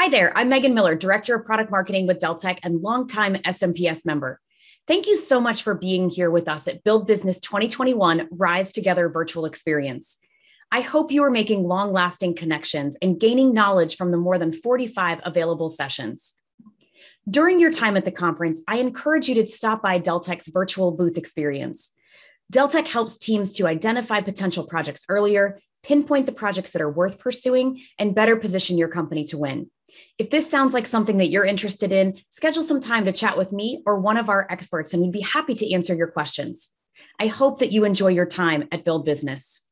Hi there, I'm Megan Miller, Director of Product Marketing with Deltek and longtime SMPS member. Thank you so much for being here with us at Build Business 2021 Rise Together Virtual Experience. I hope you are making long-lasting connections and gaining knowledge from the more than 45 available sessions. During your time at the conference, I encourage you to stop by Deltek's virtual booth experience. Deltek helps teams to identify potential projects earlier, pinpoint the projects that are worth pursuing, and better position your company to win. If this sounds like something that you're interested in, schedule some time to chat with me or one of our experts, and we'd be happy to answer your questions. I hope that you enjoy your time at Build Business.